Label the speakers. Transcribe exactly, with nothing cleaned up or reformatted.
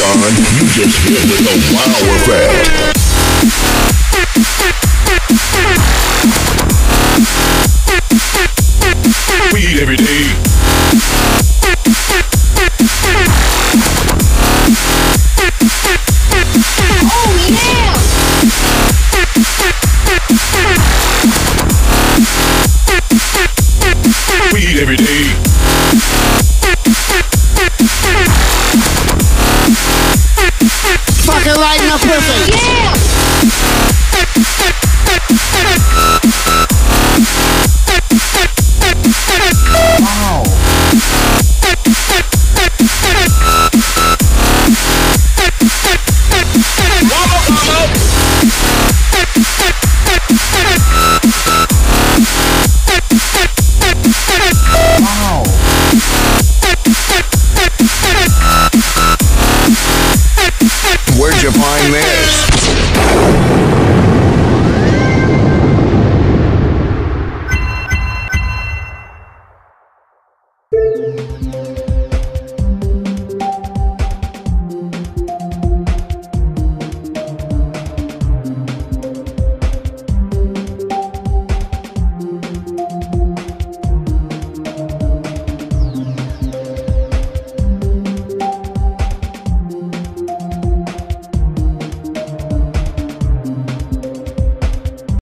Speaker 1: son. You just hit with the wow effect. Weed every day.
Speaker 2: Oh yeah!
Speaker 1: Weed every day.
Speaker 2: Fucking right in the pussy. Yeah!
Speaker 1: Wow. Wow. Where'd you find this?
Speaker 2: Thank you.